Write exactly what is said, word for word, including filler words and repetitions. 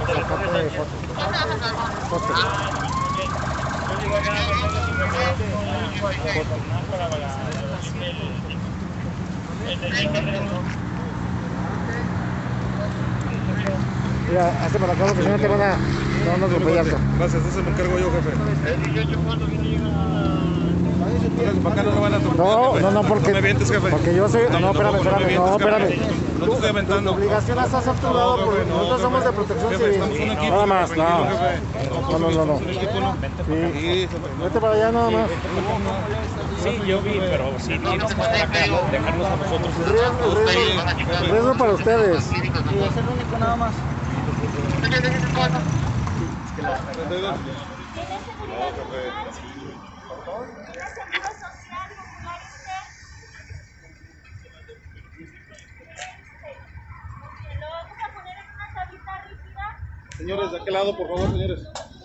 Sacate foto. Foto. Mira, hazte para acá porque si no te van a dar un atropellazo. Gracias, eso me encargo yo, jefe. Para acá no me van a atropellar. No, no, no, porque, no me avientes, jefe. porque yo soy... No, espérame, espérame, no, espérame. No te estoy aventando. Tu obligación estás saturado No, porque jefe, no, nosotros somos de jefe. protección Jefe, civil. estamos un equipo, Nada más, no. tranquilo, jefe. No, no, no, no. ¿Un equipo, no? Sí. Sí, jefe. Vete para allá nada más. Sí, yo vi, pero si tienes que estar acá, dejarnos a nosotros. El riesgo, el riesgo, el riesgo para ustedes. Sí, es el único nada más. ¿Tiene seguridad nacional? ¿Tiene seguro social popular usted? ¿Lo vamos a poner en una tablita rígida? Señores, de aquel lado, por favor, señores.